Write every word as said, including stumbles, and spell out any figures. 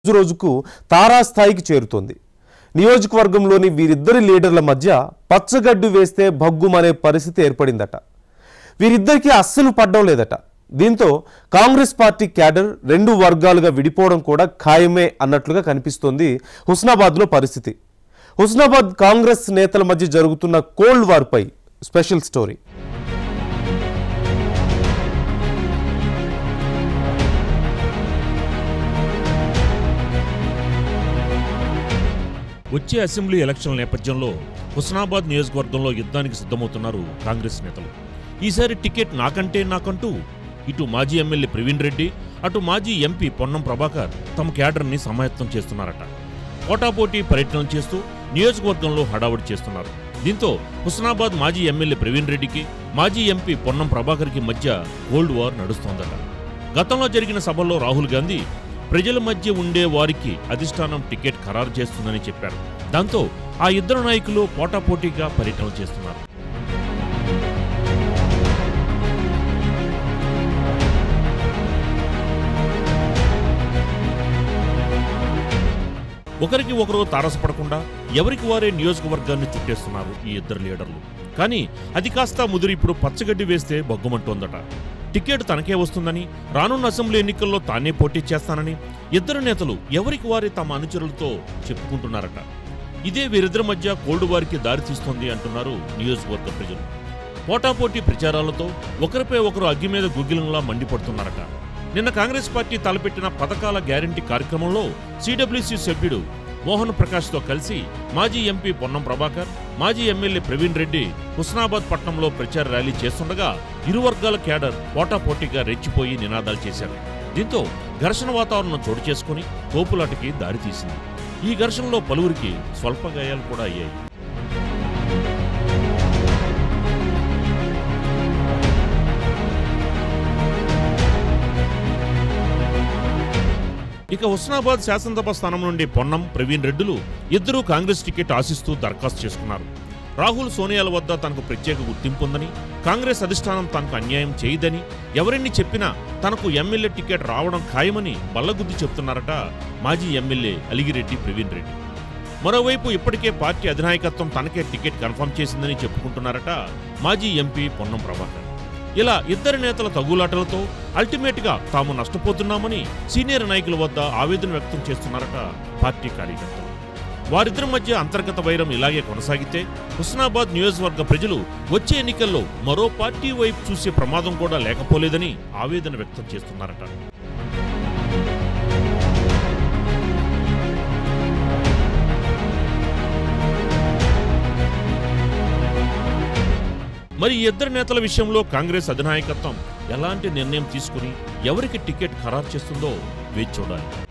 రోజు రోజుకు తారాస్థాయికి చేరుతోంది. నియోజకవర్గంలోని వీరిద్దరి లీడర్ల మధ్య పచ్చగడ్డు వేస్తే భగ్గుమనే పరిస్థితి ఏర్పడిందట. వీరిద్దరికీ అస్సలు పడ్డం లేదట. దీంతో కాంగ్రెస్ పార్టీ క్యాడర్ రెండు వర్గాలుగా విడిపోవడం కూడా ఖాయమే అన్నట్లుగా కనిపిస్తోంది హుస్నాబాద్లో పరిస్థితి. హుస్నాబాద్ కాంగ్రెస్ నేతల మధ్య జరుగుతున్న కోల్డ్ వార్పై స్పెషల్ స్టోరీ. వచ్చే అసెంబ్లీ ఎలక్షన్ల నేపథ్యంలో హుస్నాబాద్ నియోజకవర్గంలో యుద్ధానికి సిద్ధమవుతున్నారు కాంగ్రెస్ నేతలు. ఈసారి టికెట్ నాకంటే నాకంటూ ఇటు మాజీ ఎమ్మెల్యే ప్రవీణ్ రెడ్డి, అటు మాజీ ఎంపీ పొన్నం ప్రభాకర్ తమ క్యాడర్ని సమాయత్తం చేస్తున్నారట. పోటాపోటీ పర్యటనలు చేస్తూ నియోజకవర్గంలో హడావుడి చేస్తున్నారు. దీంతో హుస్నాబాద్ మాజీ ఎమ్మెల్యే ప్రవీణ్ రెడ్డికి, మాజీ ఎంపీ పొన్నం ప్రభాకర్కి మధ్య కోల్డ్ వార్ నడుస్తోందట. గతంలో జరిగిన సభల్లో రాహుల్ గాంధీ ప్రజల మధ్య ఉండే వారికి అధిష్టానం టికెట్ ఖరారు చేస్తుందని చెప్పారు. దాంతో ఆ ఇద్దరు నాయకులు పోటాపోటీగా పర్యటనలు చేస్తున్నారు. ఒకరికి ఒకరు తారసపడకుండా ఎవరికి వారే నియోజకవర్గాన్ని చుట్టేస్తున్నారు ఈ ఇద్దరు లీడర్లు. కానీ అది కాస్త ముదిరి ఇప్పుడు పచ్చగడ్డి వేస్తే బగ్గుమంటోందట. టికెట్ తనకే వస్తుందని, రానున్న అసెంబ్లీ ఎన్నికల్లో తానే పోటీ చేస్తానని ఇద్దరు నేతలు ఎవరికి వారి తమ అనుచరులతో చెప్పుకుంటున్నారట. ఇదే వీరిద్దరి మధ్య కోల్డ్ వార్కి దారితీస్తోంది అంటున్నారు నియోజకవర్గ ప్రజలు. పోటాపోటీ ప్రచారాలతో ఒకరిపై ఒకరు అగ్గి మీద గుగ్గిలంలా మండిపడుతున్నారట. నిన్న కాంగ్రెస్ పార్టీ తలపెట్టిన పథకాల గ్యారంటీ కార్యక్రమంలో సిడబ్ల్యూసీ సభ్యుడు మోహన్ ప్రకాష్తో కలిసి మాజీ ఎంపీ పొన్నం ప్రభాకర్, మాజీ ఎమ్మెల్యే ప్రవీణ్ రెడ్డి హుస్నాబాద్ పట్టణంలో ప్రచార ర్యాలీ చేస్తుండగా ఇరు వర్గాల క్యాడర్ పోటాపోటీగా రెచ్చిపోయి నినాదాలు చేశారు. దీంతో ఘర్షణ వాతావరణం చోటు చేసుకుని తోపులాటకి దారితీసింది. ఈ ఘర్షణలో పలువురికి స్వల్ప గాయాలు కూడా అయ్యాయి. ఇక హుస్నాబాద్ శాసనసభ స్థానం నుండి పొన్నం, ప్రవీణ్ రెడ్డిలు ఇద్దరూ కాంగ్రెస్ టికెట్ ఆశిస్తూ దరఖాస్తు చేసుకున్నారు. రాహుల్ సోనియాల వద్ద తనకు ప్రత్యేక గుర్తింపు ఉందని, కాంగ్రెస్ అధిష్టానం తనకు అన్యాయం చేయదని, ఎవరిని చెప్పినా తనకు ఎమ్మెల్యే టికెట్ రావడం ఖాయమని బల్లగుద్ది చెప్తున్నారట మాజీ ఎమ్మెల్యే అలిగిరెడ్డి ప్రవీణ్ రెడ్డి. మరోవైపు ఇప్పటికే పార్టీ అధినాయకత్వం తనకే టికెట్ కన్ఫర్మ్ చేసిందని చెప్పుకుంటున్నారట మాజీ ఎంపీ పొన్నం ప్రభాకర్. ఇలా ఇద్దరు నేతల తగులాటలతో అల్టిమేట్గా తాము నష్టపోతున్నామని సీనియర్ నాయకుల వద్ద ఆవేదన వ్యక్తం చేస్తున్నారట పార్టీ కార్యకర్తలు. వారిద్దరి మధ్య అంతర్గత వైరం ఇలాగే కొనసాగితే హుస్నాబాద్ నియోజకవర్గ ప్రజలు వచ్చే ఎన్నికల్లో మరో పార్టీ వైపు చూసే ప్రమాదం కూడా లేకపోలేదని ఆవేదన వ్యక్తం చేస్తున్నారట. మరి ఈ ఇద్దరు నేతల విషయంలో కాంగ్రెస్ అధినాయకత్వం ఎలాంటి నిర్ణయం తీసుకుని ఎవరికి టికెట్ ఖరారు చేస్తుందో వేచి చూడాలి.